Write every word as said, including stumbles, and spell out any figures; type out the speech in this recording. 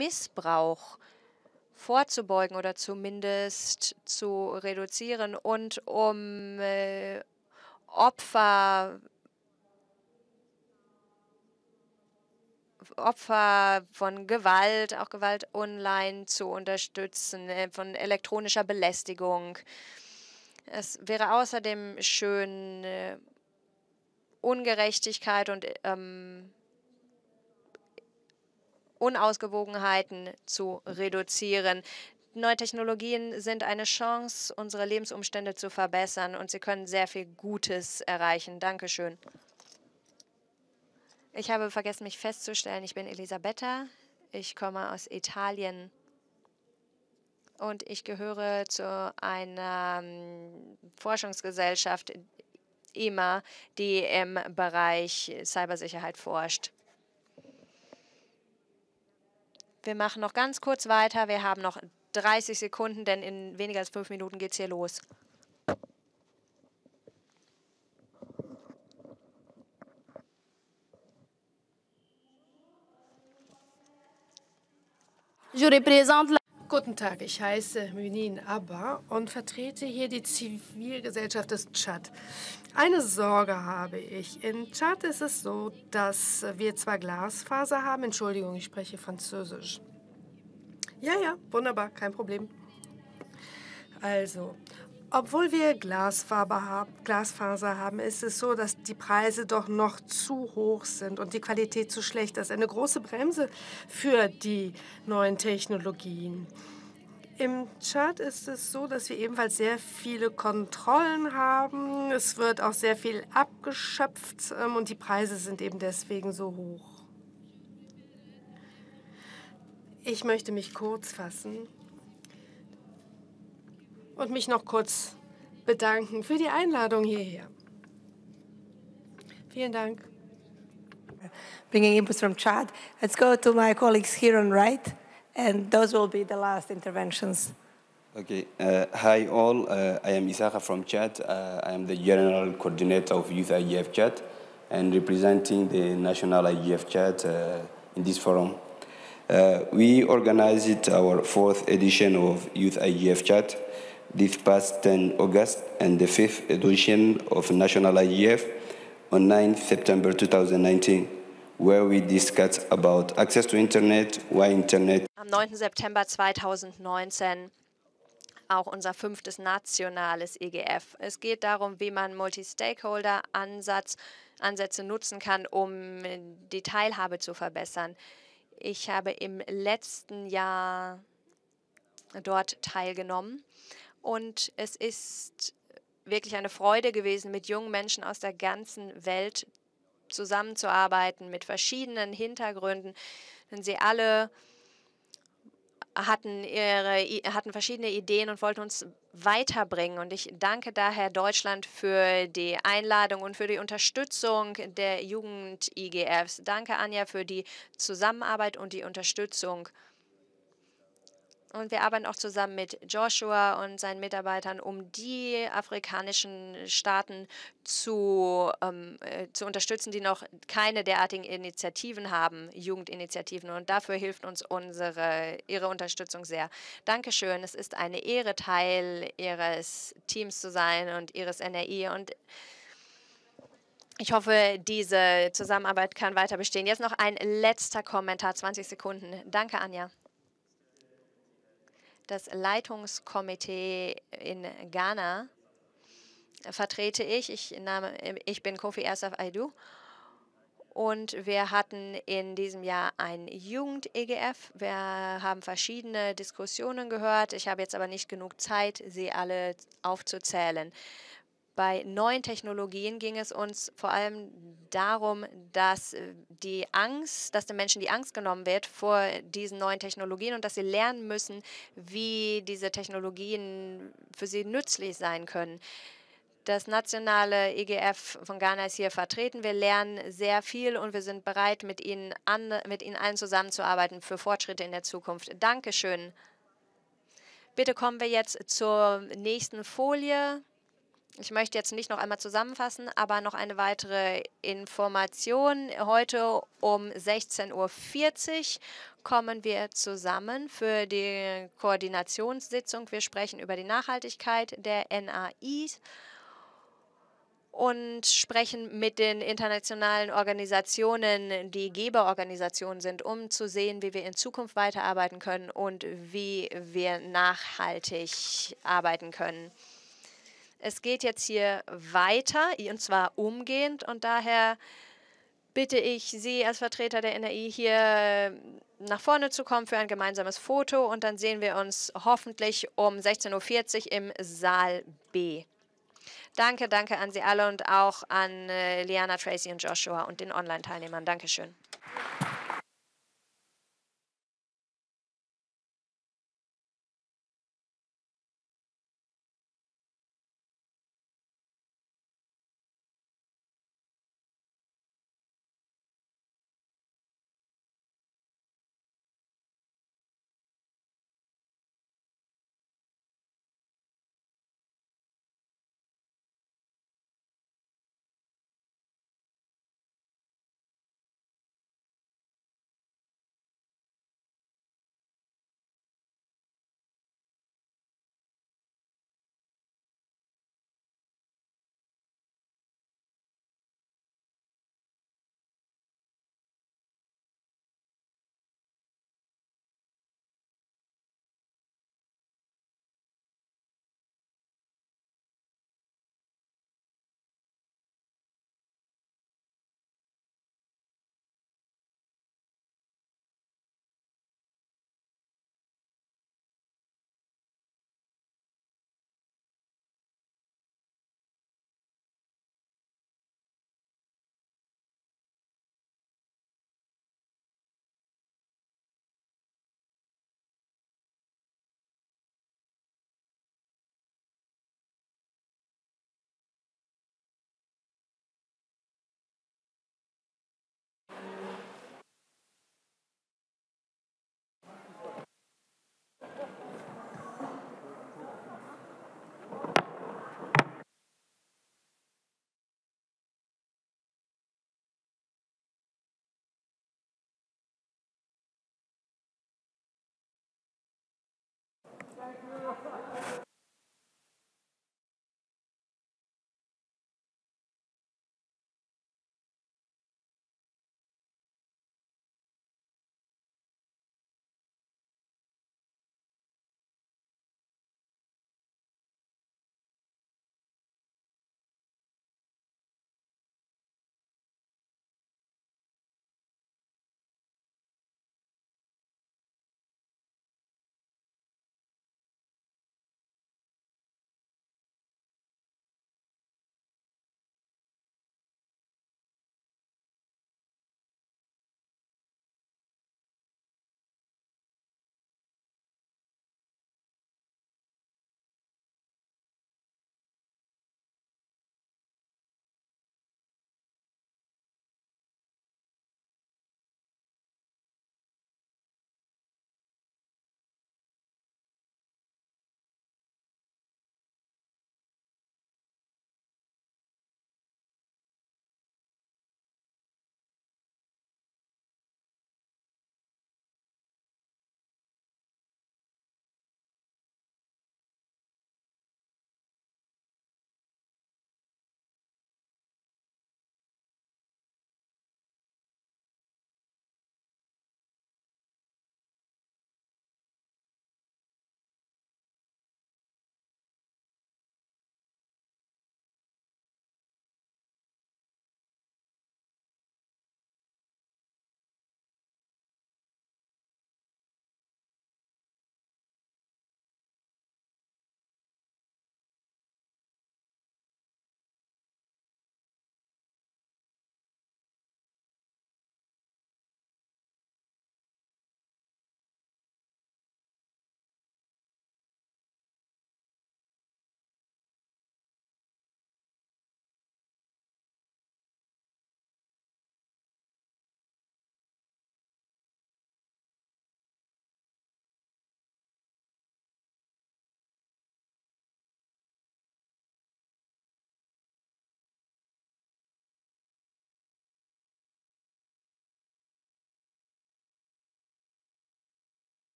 Missbrauch vorzubeugen oder zumindest zu reduzieren und um äh, Opfer Opfer von Gewalt, auch Gewalt online zu unterstützen, äh, von elektronischer Belästigung. Es wäre außerdem schön, äh, Ungerechtigkeit und ähm, Unausgewogenheiten zu reduzieren. Neue Technologien sind eine Chance, unsere Lebensumstände zu verbessern, und sie können sehr viel Gutes erreichen. Dankeschön. Ich habe vergessen, mich festzustellen. Ich bin Elisabetta. Ich komme aus Italien und ich gehöre zu einer ähm, Forschungsgesellschaft, I M A, die im Bereich Cybersicherheit forscht. Wir machen noch ganz kurz weiter. Wir haben noch dreißig Sekunden, denn in weniger als fünf Minuten geht es hier los. Guten Tag, ich heiße Münin Abba und vertrete hier die Zivilgesellschaft des Tschad. Eine Sorge habe ich. In Tschad ist es so, dass wir zwar Glasfaser haben. Entschuldigung, ich spreche Französisch. Ja, ja, wunderbar, kein Problem. Also, obwohl wir Glasfaser haben, Glasfaser haben, ist es so, dass die Preise doch noch zu hoch sind und die Qualität zu schlecht. Das ist eine große Bremse für die neuen Technologien. Im Tschad ist es so, dass wir ebenfalls sehr viele Kontrollen haben. Es wird auch sehr viel abgeschöpft und die Preise sind eben deswegen so hoch. Ich möchte mich kurz fassen und mich noch kurz bedanken für die Einladung hierher. Vielen Dank. Bringing inputs from Chad. Let's go to my colleagues here on right, and those will be the last interventions. Okay. Uh, hi all. Uh, I am Isaka from Chad. Uh, I am the General Coordinator of Youth I G F Chad and representing the National I G F Chad uh, in this forum. Uh, we organized our fourth edition of Youth I G F Chad this past tenth August and the fifth edition of National I G F on ninth September two thousand nineteen, where we discussed about access to Internet, why Internet. Am neunten September zweitausendneunzehn auch unser fünftes nationales I G F. Es geht darum, wie man Multi-Stakeholder-Ansätze nutzen kann, um die Teilhabe zu verbessern. Ich habe im letzten Jahr dort teilgenommen und es ist wirklich eine Freude gewesen, mit jungen Menschen aus der ganzen Welt zusammenzuarbeiten, mit verschiedenen Hintergründen, denn sie alle hatten, ihre, hatten verschiedene Ideen und wollten uns weiterbringen. Und ich danke daher Deutschland für die Einladung und für die Unterstützung der Jugend-I G Fs. Danke, Anja, für die Zusammenarbeit und die Unterstützung. Und wir arbeiten auch zusammen mit Joshua und seinen Mitarbeitern, um die afrikanischen Staaten zu, ähm, äh, zu unterstützen, die noch keine derartigen Initiativen haben, Jugendinitiativen. Und dafür hilft uns unsere, Ihre Unterstützung sehr. Dankeschön. Es ist eine Ehre, Teil Ihres Teams zu sein und Ihres N R I. Und ich hoffe, diese Zusammenarbeit kann weiter bestehen. Jetzt noch ein letzter Kommentar, zwanzig Sekunden. Danke, Anja. Das Leitungskomitee in Ghana vertrete ich. Ich, name, ich bin Kofi Asaf Aidu. Und wir hatten in diesem Jahr ein Jugend-I G F. Wir haben verschiedene Diskussionen gehört. Ich habe jetzt aber nicht genug Zeit, sie alle aufzuzählen. Bei neuen Technologien ging es uns vor allem darum, dass die Angst, dass den Menschen die Angst genommen wird vor diesen neuen Technologien und dass sie lernen müssen, wie diese Technologien für sie nützlich sein können. Das nationale I G F von Ghana ist hier vertreten. Wir lernen sehr viel und wir sind bereit, mit Ihnen, an, mit Ihnen allen zusammenzuarbeiten für Fortschritte in der Zukunft. Dankeschön. Bitte kommen wir jetzt zur nächsten Folie. Ich möchte jetzt nicht noch einmal zusammenfassen, aber noch eine weitere Information. Heute um sechzehn Uhr vierzig kommen wir zusammen für die Koordinationssitzung. Wir sprechen über die Nachhaltigkeit der N A Is und sprechen mit den internationalen Organisationen, die Geberorganisationen sind, um zu sehen, wie wir in Zukunft weiterarbeiten können und wie wir nachhaltig arbeiten können. Es geht jetzt hier weiter, und zwar umgehend. Und daher bitte ich Sie als Vertreter der N A I hier nach vorne zu kommen für ein gemeinsames Foto. Und dann sehen wir uns hoffentlich um sechzehn Uhr vierzig im Saal B. Danke, danke an Sie alle und auch an äh, Liana, Tracy und Joshua und den Online-Teilnehmern. Dankeschön.